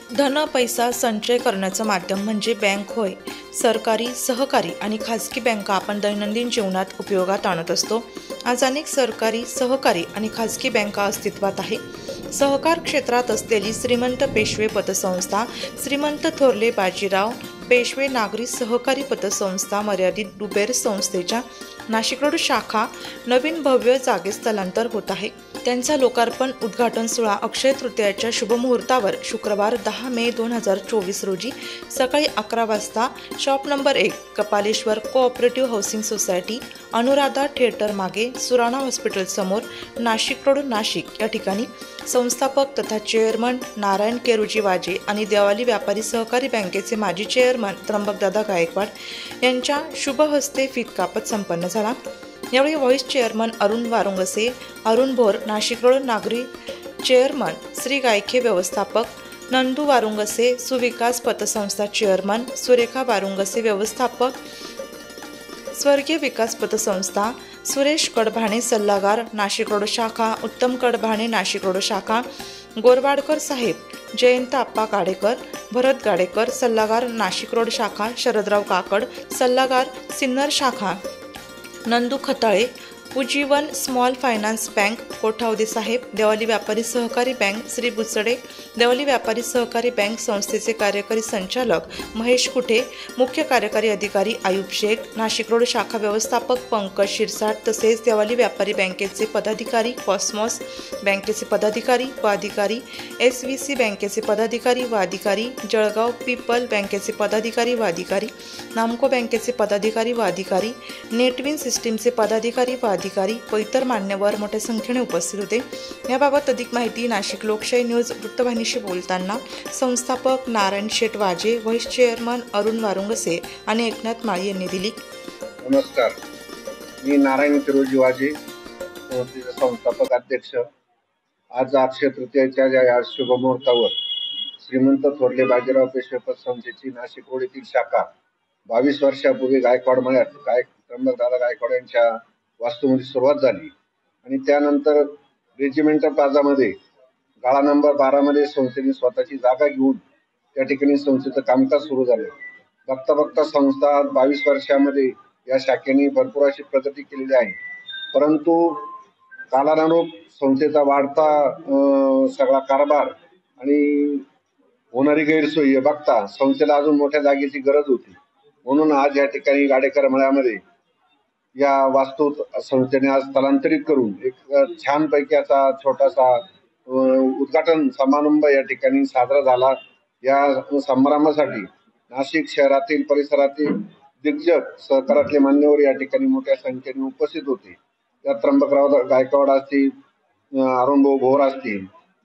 धन पैसा संचय करण्याचं माध्यम म्हणजे बँक होय. सरकारी, सहकारी आणि खाजगी बँका आपण दैनंदिन जीवनात उपयोगात आणत असतो. आज अनेक सरकारी, सहकारी आणि खाजगी बँका अस्तित्वात आहे. सहकार क्षेत्रात असलेली श्रीमंत पेशवे पतसंस्था, श्रीमंत थोरले बाजीराव पेशवे नागरी सहकारी पतसंस्था मर्यादित डुबेर संस्थेच्या नाशिक रोड शाखा नवीन भव्य जागेत स्थलांतर होत आहे. त्यांचा लोकार्पण उद्घाटन सोहळा अक्षय तृतीयाच्या शुभमुहूर्तावर शुक्रवार 10 मे 2024 रोजी सकाळी 11 वाजता shop number 1 Kapaleshwar cooperative housing society, Anuradha theatre मागे, सुराणा हॉस्पिटल समोर, नाशिक रोड नाशिक या ठिकाणी संस्थापक तथा चेअरमन नारायण केरुजी वाजे आणि देवाली व्यापारी सहकारी बँकेचे माजी चेअरमन त्र्यंबकदादा गायकवाड यांच्या शुभ हस्ते फीत कापत संपन्न झाला. यावेळी vice chairman Arun Warungase, Arun Bhor Nashik road नागरी चेअरमन श्री गायखे, व्यवस्थापक नंदू वारुंगसे सुविकास पतसंस्था चेअरमन सुरेखा वारुंगसे, व्यवस्थापक स्वर्गीय विकास पतसंस्था सुरेश कडभाणे सल्लागार नाशिक रोड शाखा, उत्तम कडभाणे नाशिक रोड शाखा, गोरवाडकर साहेब, जयंत आप्पा गाडेकर, भरत गाडेकर सल्लागार नाशिक रोड शाखा, शरदराव काकड सल्लागार सिन्नर शाखा, Nandu Khatale Ujjivan small finance bank Kothawade साहेब, देवाली व्यापारी सहकारी बँक श्री बुचडे, देवाली व्यापारी सहकारी बँक संस्थेचे कार्यकारी संचालक महेश कुठे, मुख्य कार्यकारी अधिकारी आयुब शेख, नाशिक रोड शाखा व्यवस्थापक पंकज शिरसाट, तसेच देवाली व्यापारी बँकेचे पदाधिकारी, कॉस्मॉस बँकेचे पदाधिकारी व अधिकारी, SVC बँकेचे पदाधिकारी व अधिकारी, जळगाव पीपल बँकेचे पदाधिकारी व अधिकारी, नामको बँकेचे पदाधिकारी व अधिकारी, नेटविन सिस्टीमचे पदाधिकारी व अधिकारी व इतर मान्यवर मोठ्या संख्येने उपस्थित होते. याबाबत अधिक माहिती नाशिक लोकशाही न्यूज वृत्तवाहिनीशी बोलताना संस्थापक नारायण शेठ वाजे, व्हाईस चेअरमन अरुण वारुंगसे आणि एकनाथ माळी यांनी दिली. नमस्कार, मी नारायण केरुजी वाजे, संस्थापक अध्यक्ष. आज अक्षय तृतीयाच्या या शुभमुहूर्तावर श्रीमंत थोरले बाजीराव पेशवे पतसंस्थेची नाशिक रोड येथील शाखा 22 वर्षापूर्वी गायकवाड मळ्यात त्र्यंबकदादा गायकवाड यांच्या वास्तूमध्ये सुरुवात झाली आणि त्यानंतर रेजिमेंटल प्लाझामध्ये गाळा नंबर 12 मध्ये संस्थेने स्वतःची जागा घेऊन त्या ठिकाणी संस्थेचं कामकाज सुरू झालं. बघता बघता संस्था 22 वर्षामध्ये या शाखेने भरपूर अशी प्रगती केलेली आहे. परंतु कालानुरूप संस्थेचा वाढता सगळा कारभार आणि होणारी गैरसोय बघता संस्थेला अजून मोठ्या जागेची गरज होती. म्हणून आज या ठिकाणी गाडेकर मळ्यामध्ये या वास्तू संस्थेने आज स्थलांतरित करून एक छानपैकी असा छोटासा उद्घाटन समारंभ या ठिकाणी साजरा झाला. या समारंभासाठी नाशिक शहरातील परिसरातील दिग्गज सहकारातले मान्यवर या ठिकाणी मोठ्या संख्येने उपस्थित होते. त्यात त्र्यंबकराव गायकवाड असतील, अरुण भोर असतील,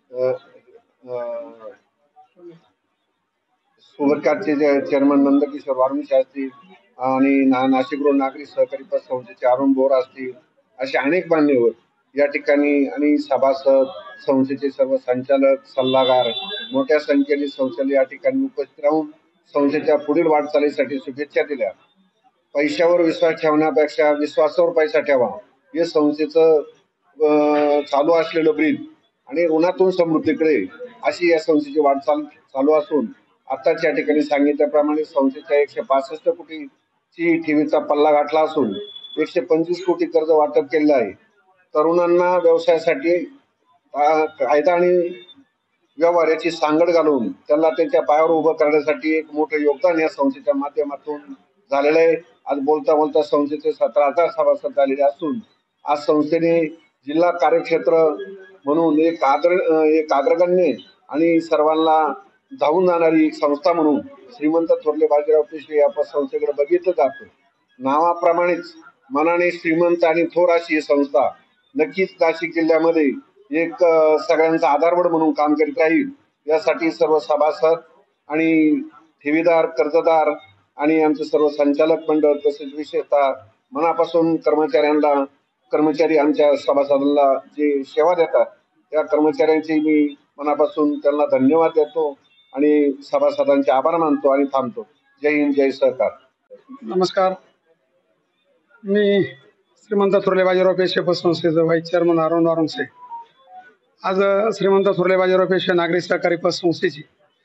सुरकारचे चेअरमन नंदकिशोर वारुंगसे असतील आणि नाशिक रोड नागरी सहकारी पतसंस्थेचे अरुण भोर असतील, असे अनेक मान्यवर या ठिकाणी आणि सभासद, संस्थेचे सर्व संचालक, सल्लागार मोठ्या संख्येने संस्थेला या ठिकाणी उपस्थित राहून संस्थेच्या पुढील वाटचालीसाठी शुभेच्छा दिल्या. पैशावर विश्वास ठेवण्यापेक्षा विश्वासावर पैसा ठेवा हे संस्थेचं चालू असलेलं ब्रीद आणि ऋणातून समृद्धीकडे अशी या संस्थेची वाटचाल चालू असून आताच या ठिकाणी सांगितल्याप्रमाणे संस्थेच्या 165 कोटीची ठेवीचा पल्ला गाठला असून 125 कोटी कर्ज वाटप केलेलं आहे. तरुणांना व्यवसायासाठी कायदा आणि व्यवहार याची सांगड घालून त्यांना त्यांच्या पायावर उभं करण्यासाठी एक मोठं योगदान या संस्थेच्या माध्यमातून झालेलं आहे. आज बोलता बोलता संस्थेचे 17,000 सभासद झालेले असून आज संस्थेने जिल्हा कार्यक्षेत्र म्हणून एक अग्रगण्य आणि सर्वांना धावून जाणारी एक संस्था म्हणून श्रीमंत थोरले बाजीराव पेशवे या संस्थेकडे बघितलं जातं. नावाप्रमाणेच मनाने श्रीमंत आणि थोर अशी ही संस्था नक्कीच नाशिक जिल्ह्यामध्ये एक सगळ्यांचा आधारवड म्हणून काम करीत राहील. यासाठी सर्व सभासद आणि ठेवीदार, कर्जदार आणि आमचे सर्व संचालक मंडळ तसेच विशेषतः मनापासून कर्मचारी आमच्या सभासदांना जे सेवा देतात त्या कर्मचाऱ्यांची मी मनापासून त्यांना धन्यवाद देतो आणि सभासदांचे आभार मानतो आणि थांबतो. जय हिंद, जय सहकार. नमस्कार, मी श्रीमंत थोरले बाजीराव पेशवे पतसंस्थेचे व्हाईस चेअरमन अरुण वारुंगसे. आज श्रीमंत थोरले बाजीराव पेशवे नागरी सहकारी पतसंस्थेची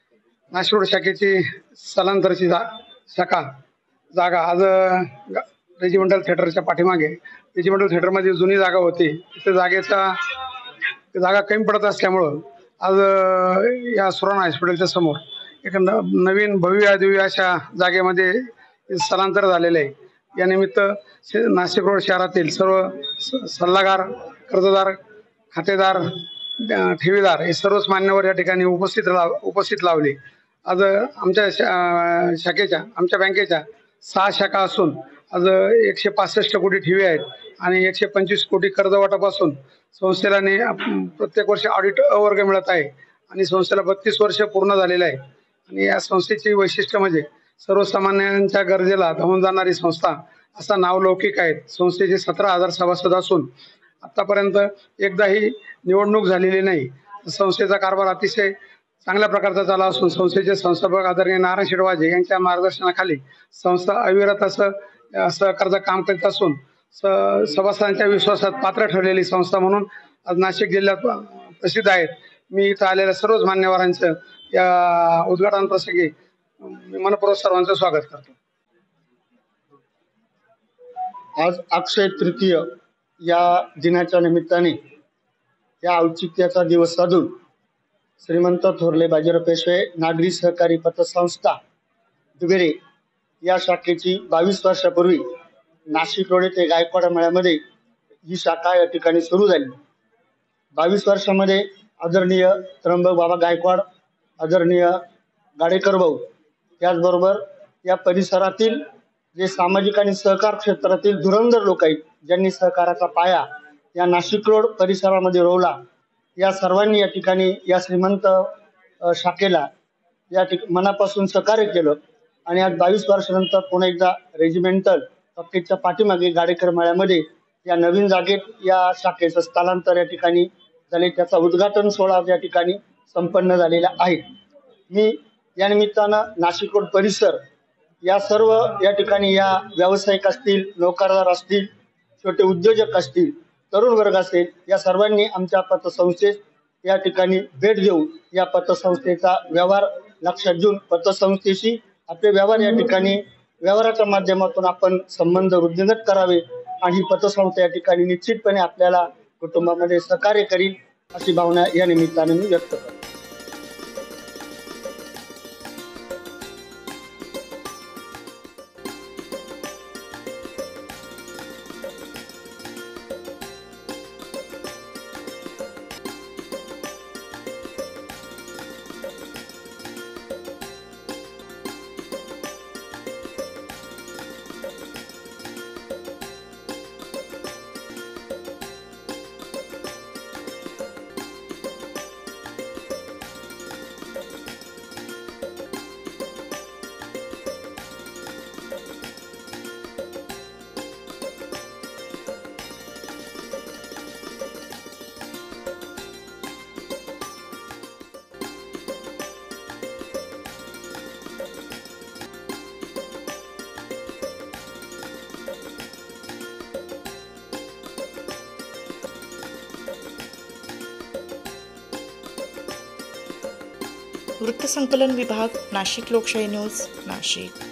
नाशिक रोड शाखेची स्थलांतरची शाखा जागा आज रेजिमेंटल थिएटरच्या पाठीमागे रेजिमेंटल थिएटरमध्ये जुनी जागा होती. तिथे जागा कमी पडत असल्यामुळं आज या सुराणा हॉस्पिटलच्या समोर एक नवीन भव्य दिव्य अशा जागेमध्ये स्थलांतर झालेलं आहे. या निमित्त नाशिक रोड शहरातील सर्व सल्लागार, कर्जदार, खातेदार, ठेवीदार हे सर्वच मान्यवर या ठिकाणी उपस्थित लावले. आज आमच्या बँकेच्या 6 शाखा असून आज 165 कोटी ठेवी आहेत आणि 125 कोटी कर्ज वाटापासून संस्थेला प्रत्येक वर्षी ऑडिट अवर्ग मिळत आहे आणि संस्थेला 32 वर्ष पूर्ण झालेले आहे. आणि या संस्थेची वैशिष्ट्य म्हणजे सर्वसामान्यांच्या गरजेला धावून जाणारी संस्था असा नावलौकिक आहे. संस्थेचे 17,000 सभासद असून आतापर्यंत एकदाही निवडणूक झालेली नाही. संस्थेचा कारभार अतिशय चांगल्या प्रकारचा झाला असून संस्थेचे संस्थापक आदरणीय नारायण शेटवाजे यांच्या मार्गदर्शनाखाली संस्था अविरत असं सहकार्याचं काम करीत असून सभासदांच्या विश्वासात पात्र ठरलेली संस्था म्हणून आज नाशिक जिल्ह्यात प्रसिद्ध आहेत. मी इथं आलेल्या सर्वच मान्यवरांचं या उद्घाटन प्रसंगी मनपूर्वक सर्वांचं स्वागत करतो. आज अक्षय तृतीय या दिनाच्या निमित्ताने या औचित्याचा दिवस साधून श्रीमंत थोरले बाजीराव पेशवे नागरी सहकारी पतसंस्था दुबेरे या शाखेची 22 वर्षापूर्वी नाशिक रोड येथे गायकवाड मेळ्यामध्ये ही शाखा या ठिकाणी सुरू झाली. 22 वर्षामध्ये आदरणीय त्र्यंबक बाबा गायकवाड, आदरणीय गाडेकर भाऊ, त्याचबरोबर या परिसरातील जे सामाजिक आणि सहकार क्षेत्रातील धुरंधर लोक आहेत, ज्यांनी सहकाराचा पाया या नाशिक रोड परिसरामध्ये रोवला, या सर्वांनी या ठिकाणी या श्रीमंत शाखेला मनापासून सहकार्य केलं. आणि आज 22 वर्षानंतर पुन्हा एकदा रेजिमेंटल ऑफिसच्या पाठीमागे गाडेकर मेळ्यामध्ये या नवीन जागेत या शाखेचं स्थलांतर या ठिकाणी झाले. त्याचा उद्घाटन सोहळा या ठिकाणी संपन्न झालेला आहे. मी या निमित्तानं नाशिक रोड परिसर या सर्व या ठिकाणी या व्यावसायिक असतील, नोकरदार असतील, छोटे उद्योजक असतील, तरुण वर्ग असेल, या सर्वांनी आमच्या पतसंस्थेत या ठिकाणी भेट देऊन या पतसंस्थेचा व्यवहार लक्षात घेऊन पतसंस्थेशी आपले व्यवहार या ठिकाणी व्यवहाराच्या माध्यमातून आपण संबंध वृद्धिंगत करावे आणि ही पतसंस्था या ठिकाणी निश्चितपणे आपल्याला कुटुंबामध्ये सहकार्य करील अशी भावना या निमित्ताने मी व्यक्त करतो. वृत्तसंकलन विभाग, नाशिक लोकशाही न्यूज, नाशिक.